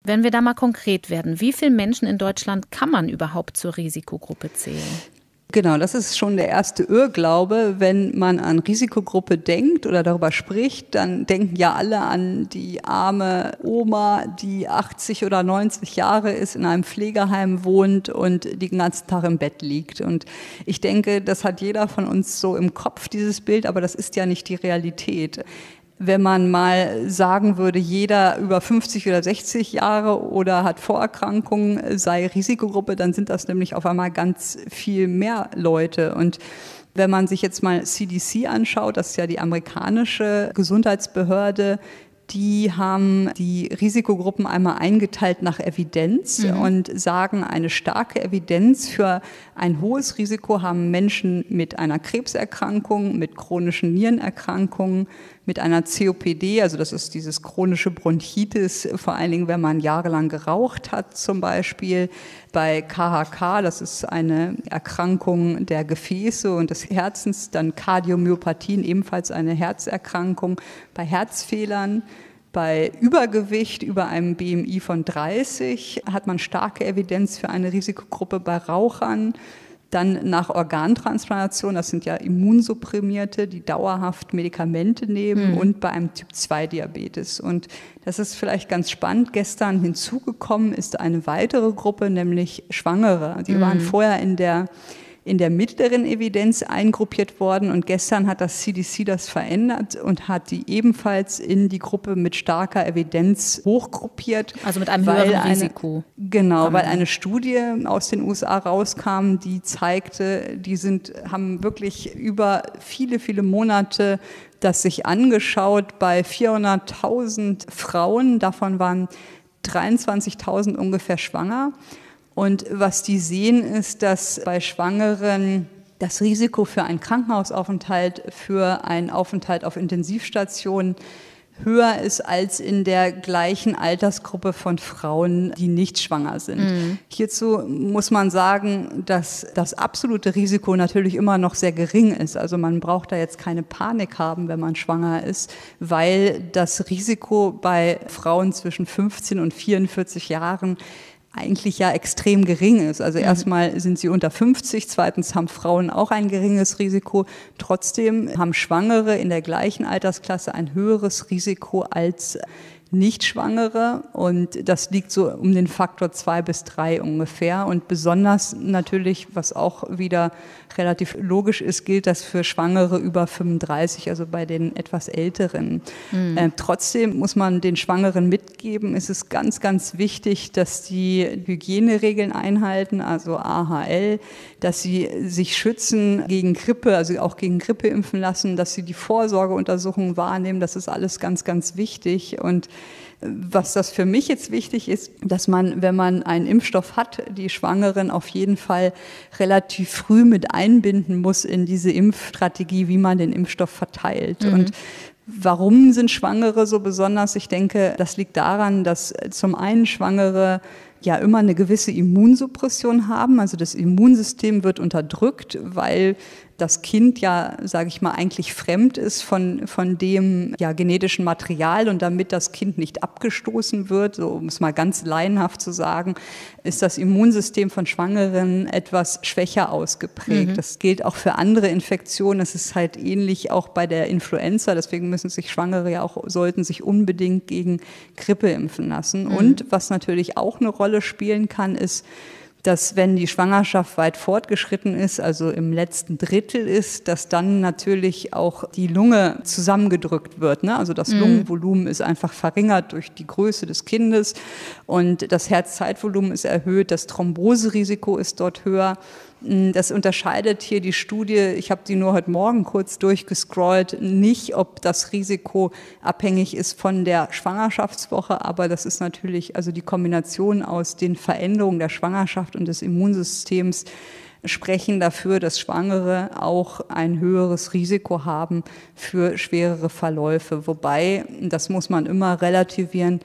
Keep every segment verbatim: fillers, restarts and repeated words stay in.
Wenn wir da mal konkret werden, wie viele Menschen in Deutschland kann man überhaupt zur Risikogruppe zählen? Genau, das ist schon der erste Irrglaube. Wenn man an Risikogruppe denkt oder darüber spricht, dann denken ja alle an die arme Oma, die achtzig oder neunzig Jahre ist, in einem Pflegeheim wohnt und den ganzen Tag im Bett liegt. Und ich denke, das hat jeder von uns so im Kopf, dieses Bild, aber das ist ja nicht die Realität. Wenn man mal sagen würde, jeder über fünfzig oder sechzig Jahre oder hat Vorerkrankungen, sei Risikogruppe, dann sind das nämlich auf einmal ganz viel mehr Leute. Und wenn man sich jetzt mal C D C anschaut, das ist ja die amerikanische Gesundheitsbehörde, die haben die Risikogruppen einmal eingeteilt nach Evidenz mhm. und sagen, eine starke Evidenz für ein hohes Risiko haben Menschen mit einer Krebserkrankung, mit chronischen Nierenerkrankungen, mit einer C O P D, also das ist dieses chronische Bronchitis, vor allen Dingen, wenn man jahrelang geraucht hat zum Beispiel. Bei K H K, das ist eine Erkrankung der Gefäße und des Herzens, dann Kardiomyopathien, ebenfalls eine Herzerkrankung, bei Herzfehlern. Bei Übergewicht über einem B M I von dreißig hat man starke Evidenz für eine Risikogruppe bei Rauchern. Dann nach Organtransplantation, das sind ja Immunsupprimierte, die dauerhaft Medikamente nehmen mhm. und bei einem Typ zwei Diabetes. Und das ist vielleicht ganz spannend. Gestern hinzugekommen ist eine weitere Gruppe, nämlich Schwangere. Die mhm. waren vorher in der in der mittleren Evidenz eingruppiert worden und gestern hat das C D C das verändert und hat die ebenfalls in die Gruppe mit starker Evidenz hochgruppiert. Also mit einem höheren eine, Risiko. Genau, weil eine Studie aus den U S A rauskam, die zeigte, die sind, haben wirklich über viele, viele Monate das sich angeschaut bei vierhunderttausend Frauen, davon waren dreiundzwanzigtausend ungefähr schwanger. Und was die sehen, ist, dass bei Schwangeren das Risiko für einen Krankenhausaufenthalt, für einen Aufenthalt auf Intensivstationen höher ist als in der gleichen Altersgruppe von Frauen, die nicht schwanger sind. Mhm. Hierzu muss man sagen, dass das absolute Risiko natürlich immer noch sehr gering ist. Also man braucht da jetzt keine Panik haben, wenn man schwanger ist, weil das Risiko bei Frauen zwischen fünfzehn und vierundvierzig Jahren eigentlich ja extrem gering ist. Also erstmal sind sie unter fünfzig, zweitens haben Frauen auch ein geringes Risiko. Trotzdem haben Schwangere in der gleichen Altersklasse ein höheres Risiko als Nicht-Schwangere und das liegt so um den Faktor zwei bis drei ungefähr und besonders natürlich, was auch wieder relativ logisch ist, gilt das für Schwangere über fünfunddreißig, also bei den etwas Älteren. Mhm. Äh, trotzdem muss man den Schwangeren mitgeben, ist es ganz, ganz wichtig, dass die Hygieneregeln einhalten, also A H L, dass sie sich schützen gegen Grippe, also auch gegen Grippe impfen lassen, dass sie die Vorsorgeuntersuchungen wahrnehmen, das ist alles ganz, ganz wichtig und was das für mich jetzt wichtig ist, dass man, wenn man einen Impfstoff hat, die Schwangeren auf jeden Fall relativ früh mit einbinden muss in diese Impfstrategie, wie man den Impfstoff verteilt. Mhm. Und warum sind Schwangere so besonders? Ich denke, das liegt daran, dass zum einen Schwangere ja immer eine gewisse Immunsuppression haben. Also das Immunsystem wird unterdrückt, weil das Kind ja, sage ich mal, eigentlich fremd ist von, von dem ja, genetischen Material und damit das Kind nicht abgestoßen wird, so um es mal ganz laienhaft zu sagen, ist das Immunsystem von Schwangeren etwas schwächer ausgeprägt. Mhm. Das gilt auch für andere Infektionen. Es ist halt ähnlich auch bei der Influenza. Deswegen müssen sich Schwangere ja auch, sollten sich unbedingt gegen Grippe impfen lassen. Mhm. Und was natürlich auch eine Rolle spielen kann, ist, dass wenn die Schwangerschaft weit fortgeschritten ist, also im letzten Drittel ist, dass dann natürlich auch die Lunge zusammengedrückt wird, ne? Also das mhm. Lungenvolumen ist einfach verringert durch die Größe des Kindes und das Herzzeitvolumen ist erhöht, das Thromboserisiko ist dort höher. Das unterscheidet hier die Studie, ich habe die nur heute Morgen kurz durchgescrollt, nicht, ob das Risiko abhängig ist von der Schwangerschaftswoche, aber das ist natürlich, also die Kombination aus den Veränderungen der Schwangerschaft und des Immunsystems sprechen dafür, dass Schwangere auch ein höheres Risiko haben für schwerere Verläufe. Wobei, das muss man immer relativieren,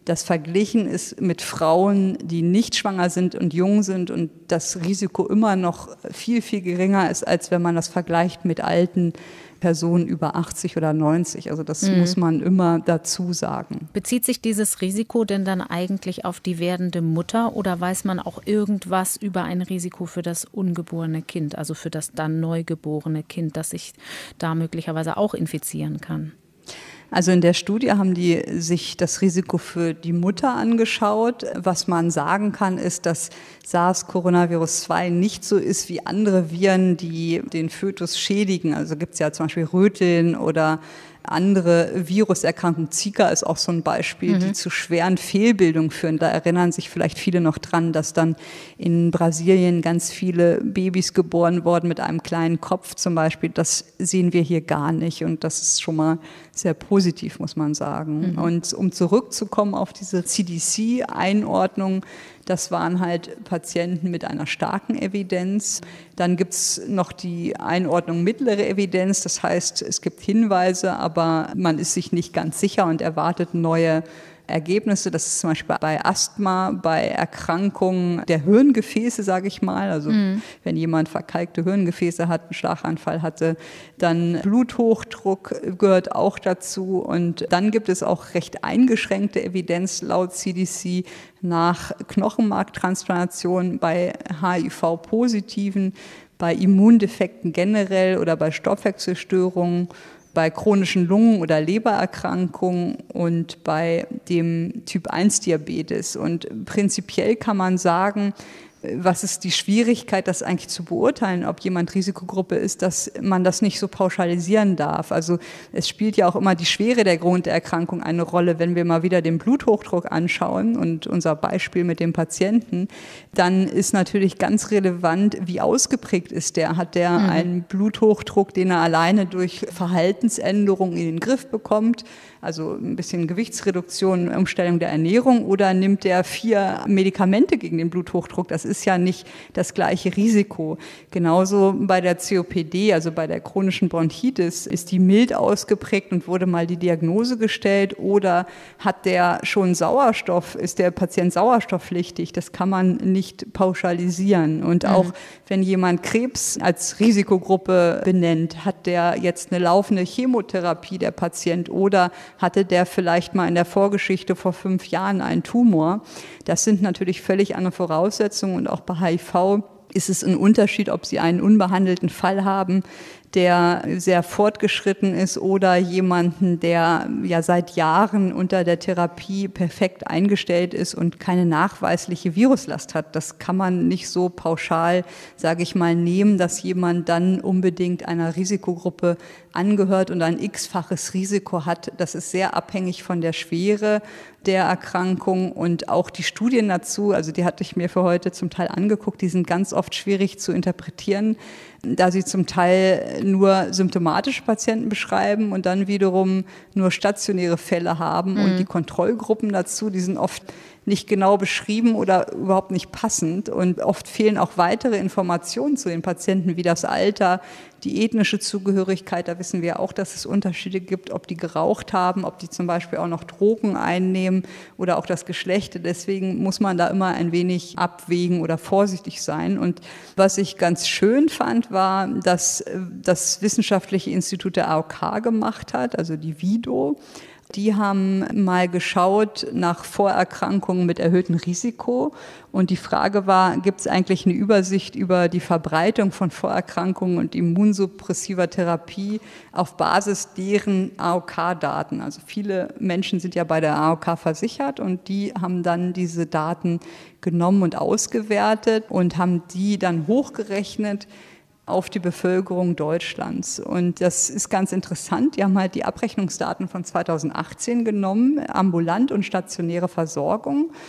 das verglichen ist mit Frauen, die nicht schwanger sind und jung sind und das Risiko immer noch viel, viel geringer ist, als wenn man das vergleicht mit alten Personen über achtzig oder neunzig. Also das mhm. muss man immer dazu sagen. Bezieht sich dieses Risiko denn dann eigentlich auf die werdende Mutter oder weiß man auch irgendwas über ein Risiko für das ungeborene Kind, also für das dann neugeborene Kind, das sich da möglicherweise auch infizieren kann? Also in der Studie haben die sich das Risiko für die Mutter angeschaut. Was man sagen kann, ist, dass SARS-Coronavirus zwei nicht so ist wie andere Viren, die den Fötus schädigen. Also gibt es ja zum Beispiel Röteln oder andere Viruserkrankungen. Zika ist auch so ein Beispiel, mhm. die zu schweren Fehlbildungen führen. Da erinnern sich vielleicht viele noch dran, dass dann in Brasilien ganz viele Babys geboren wurden mit einem kleinen Kopf zum Beispiel. Das sehen wir hier gar nicht und das ist schon mal sehr positiv, muss man sagen. Mhm. Und um zurückzukommen auf diese C D C-Einordnung, das waren halt Patienten mit einer starken Evidenz. Dann gibt es noch die Einordnung mittlere Evidenz. Das heißt, es gibt Hinweise, aber man ist sich nicht ganz sicher und erwartet neue Ergebnisse. Das ist zum Beispiel bei Asthma, bei Erkrankungen der Hirngefäße, sage ich mal. Also mhm. wenn jemand verkalkte Hirngefäße hat, einen Schlaganfall hatte, dann Bluthochdruck gehört auch dazu. Und dann gibt es auch recht eingeschränkte Evidenz laut C D C nach Knochenmarktransplantation bei H I V-Positiven, bei Immundefekten generell oder bei Stoffwechselstörungen, bei chronischen Lungen- oder Lebererkrankungen und bei dem Typ eins Diabetes. Und prinzipiell kann man sagen, was ist die Schwierigkeit, das eigentlich zu beurteilen, ob jemand Risikogruppe ist, dass man das nicht so pauschalisieren darf. Also es spielt ja auch immer die Schwere der Grunderkrankung eine Rolle. Wenn wir mal wieder den Bluthochdruck anschauen und unser Beispiel mit dem Patienten, dann ist natürlich ganz relevant, wie ausgeprägt ist der. Hat der mhm. einen Bluthochdruck, den er alleine durch Verhaltensänderungen in den Griff bekommt? Also ein bisschen Gewichtsreduktion, Umstellung der Ernährung, oder nimmt der vier Medikamente gegen den Bluthochdruck? Das ist ja nicht das gleiche Risiko. Genauso bei der C O P D, also bei der chronischen Bronchitis, ist die mild ausgeprägt und wurde mal die Diagnose gestellt, oder hat der schon Sauerstoff, ist der Patient sauerstoffpflichtig? Das kann man nicht pauschalisieren. Und auch mhm. wenn jemand Krebs als Risikogruppe benennt, hat der jetzt eine laufende Chemotherapie, der Patient, oder hatte der vielleicht mal in der Vorgeschichte vor fünf Jahren einen Tumor? Das sind natürlich völlig andere Voraussetzungen und auch bei H I V ist es ein Unterschied, ob Sie einen unbehandelten Fall haben, der sehr fortgeschritten ist, oder jemanden, der ja seit Jahren unter der Therapie perfekt eingestellt ist und keine nachweisliche Viruslast hat. Das kann man nicht so pauschal, sage ich mal, nehmen, dass jemand dann unbedingt einer Risikogruppe angehört und ein x-faches Risiko hat. Das ist sehr abhängig von der Schwere der Erkrankung und auch die Studien dazu, also die hatte ich mir für heute zum Teil angeguckt, die sind ganz oft schwierig zu interpretieren, da sie zum Teil nur symptomatische Patienten beschreiben und dann wiederum nur stationäre Fälle haben. Mhm. Und die Kontrollgruppen dazu, die sind oft nicht genau beschrieben oder überhaupt nicht passend. Und oft fehlen auch weitere Informationen zu den Patienten, wie das Alter, die ethnische Zugehörigkeit. Da wissen wir auch, dass es Unterschiede gibt, ob die geraucht haben, ob die zum Beispiel auch noch Drogen einnehmen oder auch das Geschlecht. Deswegen muss man da immer ein wenig abwägen oder vorsichtig sein. Und was ich ganz schön fand, war, dass das Wissenschaftliche Institut der A O K gemacht hat, also die VIDO. Die haben mal geschaut nach Vorerkrankungen mit erhöhtem Risiko. Und die Frage war, gibt es eigentlich eine Übersicht über die Verbreitung von Vorerkrankungen und immunsuppressiver Therapie auf Basis deren A O K-Daten? Also viele Menschen sind ja bei der A O K versichert und die haben dann diese Daten genommen und ausgewertet und haben die dann hochgerechnet auf die Bevölkerung Deutschlands. Und das ist ganz interessant. Die haben halt die Abrechnungsdaten von zweitausendachtzehn genommen, ambulant und stationäre Versorgung.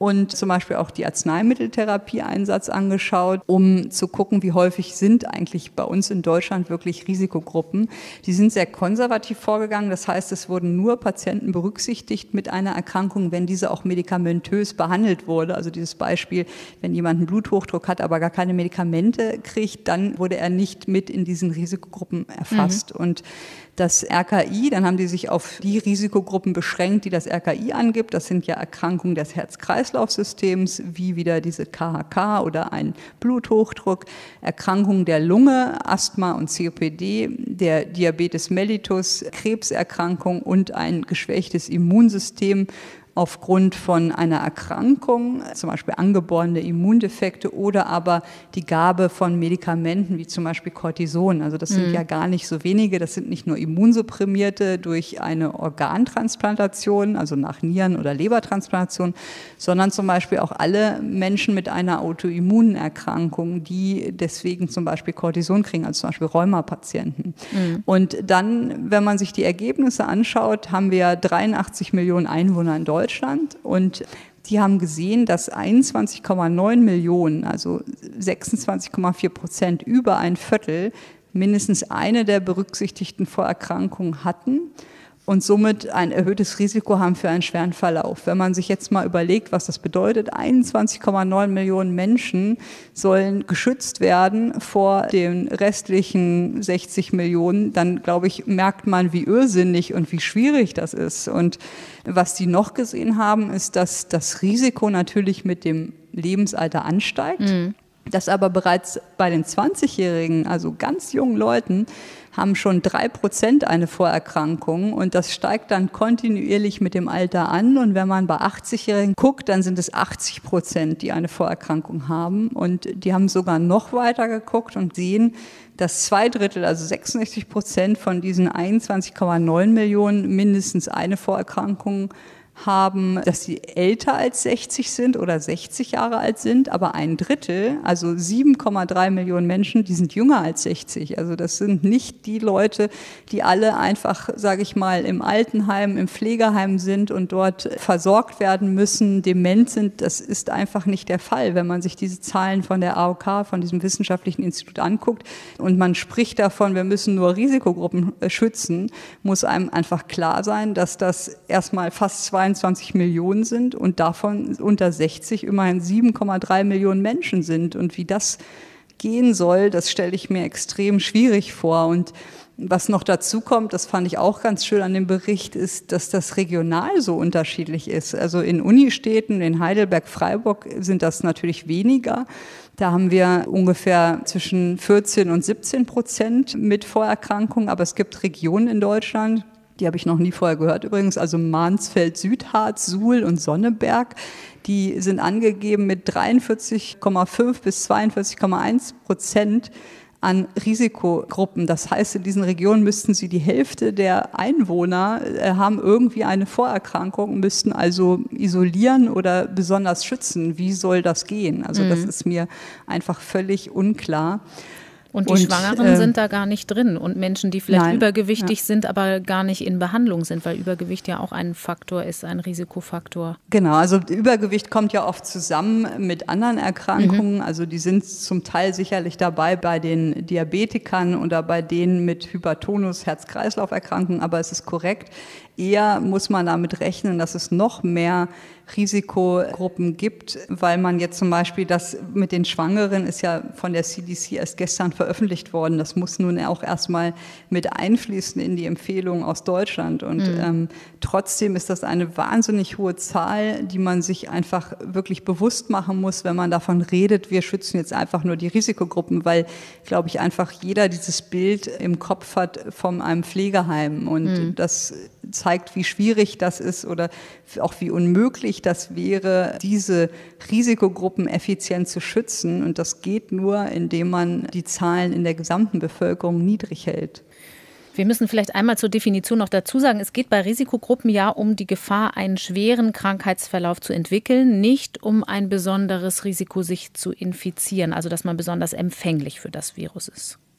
und zum Beispiel auch die Arzneimitteltherapieeinsatz angeschaut, um zu gucken, wie häufig sind eigentlich bei uns in Deutschland wirklich Risikogruppen. Die sind sehr konservativ vorgegangen, das heißt, es wurden nur Patienten berücksichtigt mit einer Erkrankung, wenn diese auch medikamentös behandelt wurde. Also dieses Beispiel, wenn jemand einen Bluthochdruck hat, aber gar keine Medikamente kriegt, dann wurde er nicht mit in diesen Risikogruppen erfasst. Mhm. Und das R K I, dann haben die sich auf die Risikogruppen beschränkt, die das R K I angibt. Das sind ja Erkrankungen des Herz-Kreislauf-Systems, wie wieder diese K H K oder ein Bluthochdruck, Erkrankungen der Lunge, Asthma und C O P D, der Diabetes mellitus, Krebserkrankung und ein geschwächtes Immunsystem aufgrund von einer Erkrankung, zum Beispiel angeborene Immundefekte oder aber die Gabe von Medikamenten wie zum Beispiel Cortison. Also das sind mhm. ja gar nicht so wenige, das sind nicht nur Immunsupprimierte durch eine Organtransplantation, also nach Nieren- oder Lebertransplantation, sondern zum Beispiel auch alle Menschen mit einer Autoimmunerkrankung, die deswegen zum Beispiel Cortison kriegen, also zum Beispiel Rheumapatienten. Mhm. Und dann, wenn man sich die Ergebnisse anschaut, haben wir dreiundachtzig Millionen Einwohner in Deutschland. Deutschland und die haben gesehen, dass einundzwanzig Komma neun Millionen, also sechsundzwanzig Komma vier Prozent, über ein Viertel, mindestens eine der berücksichtigten Vorerkrankungen hatten und somit ein erhöhtes Risiko haben für einen schweren Verlauf. Wenn man sich jetzt mal überlegt, was das bedeutet, einundzwanzig Komma neun Millionen Menschen sollen geschützt werden vor den restlichen sechzig Millionen, dann, glaube ich, merkt man, wie irrsinnig und wie schwierig das ist. Und was die noch gesehen haben, ist, dass das Risiko natürlich mit dem Lebensalter ansteigt. Mhm. Dass aber bereits bei den zwanzigjährigen, also ganz jungen Leuten, haben schon drei Prozent eine Vorerkrankung und das steigt dann kontinuierlich mit dem Alter an. Und wenn man bei achtzigjährigen guckt, dann sind es achtzig Prozent, die eine Vorerkrankung haben. Und die haben sogar noch weiter geguckt und sehen, dass zwei Drittel, also sechsundsechzig Prozent von diesen einundzwanzig Komma neun Millionen mindestens eine Vorerkrankung haben, dass sie älter als sechzig sind oder sechzig Jahre alt sind, aber ein Drittel, also sieben Komma drei Millionen Menschen, die sind jünger als sechzig. Also das sind nicht die Leute, die alle einfach, sage ich mal, im Altenheim, im Pflegeheim sind und dort versorgt werden müssen, dement sind. Das ist einfach nicht der Fall, wenn man sich diese Zahlen von der A O K, von diesem wissenschaftlichen Institut anguckt und man spricht davon, wir müssen nur Risikogruppen schützen, muss einem einfach klar sein, dass das erstmal fast zweiundzwanzig Millionen sind und davon unter sechzig immerhin sieben Komma drei Millionen Menschen sind. Und wie das gehen soll, das stelle ich mir extrem schwierig vor. Und was noch dazu kommt, das fand ich auch ganz schön an dem Bericht, ist, dass das regional so unterschiedlich ist. Also in Unistädten, in Heidelberg, Freiburg sind das natürlich weniger. Da haben wir ungefähr zwischen vierzehn und siebzehn Prozent mit Vorerkrankungen. Aber es gibt Regionen in Deutschland, die habe ich noch nie vorher gehört übrigens, also Mansfeld, Südharz, Suhl und Sonneberg, die sind angegeben mit dreiundvierzig Komma fünf bis zweiundvierzig Komma eins Prozent an Risikogruppen. Das heißt, in diesen Regionen müssten sie die Hälfte der Einwohner äh, haben irgendwie eine Vorerkrankung, müssten also isolieren oder besonders schützen. Wie soll das gehen? Also mhm. das ist mir einfach völlig unklar. Und die und, Schwangeren äh, sind da gar nicht drin und Menschen, die vielleicht nein, übergewichtig ja. sind, aber gar nicht in Behandlung sind, weil Übergewicht ja auch ein Faktor ist, ein Risikofaktor. Genau, also Übergewicht kommt ja oft zusammen mit anderen Erkrankungen. Mhm. Also die sind zum Teil sicherlich dabei bei den Diabetikern oder bei denen mit Hypertonus, Herz-Kreislauf-Erkrankungen, aber es ist korrekt. Eher muss man damit rechnen, dass es noch mehr Risikogruppen gibt, weil man jetzt zum Beispiel das mit den Schwangeren ist ja von der C D C erst gestern veröffentlicht worden. Das muss nun auch erstmal mit einfließen in die Empfehlungen aus Deutschland. Und mhm. ähm, trotzdem ist das eine wahnsinnig hohe Zahl, die man sich einfach wirklich bewusst machen muss, wenn man davon redet, wir schützen jetzt einfach nur die Risikogruppen, weil, glaube ich, einfach jeder dieses Bild im Kopf hat von einem Pflegeheim. Und mhm. das zeigt, wie schwierig das ist oder auch wie unmöglich das wäre, diese Risikogruppen effizient zu schützen. Und das geht nur, indem man die Zahlen in der gesamten Bevölkerung niedrig hält. Wir müssen vielleicht einmal zur Definition noch dazu sagen, es geht bei Risikogruppen ja um die Gefahr, einen schweren Krankheitsverlauf zu entwickeln, nicht um ein besonderes Risiko, sich zu infizieren, also dass man besonders empfänglich für das Virus ist.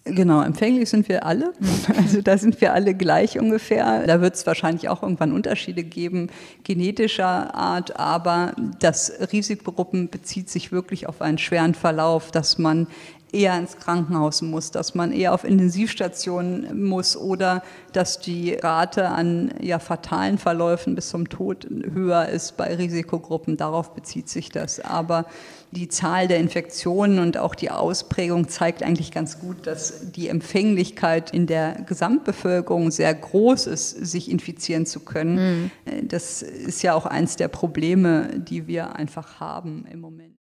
Genau, empfänglich sind wir alle. Also da sind wir alle gleich ungefähr. Da wird es wahrscheinlich auch irgendwann Unterschiede geben, genetischer Art. Aber das Risikogruppen bezieht sich wirklich auf einen schweren Verlauf, dass man eher ins Krankenhaus muss, dass man eher auf Intensivstationen muss oder dass die Rate an ja, fatalen Verläufen bis zum Tod höher ist bei Risikogruppen. Darauf bezieht sich das. Aber die Zahl der Infektionen und auch die Ausprägung zeigt eigentlich ganz gut, dass die Empfänglichkeit in der Gesamtbevölkerung sehr groß ist, sich infizieren zu können. Mhm. Das ist ja auch eins der Probleme, die wir einfach haben im Moment.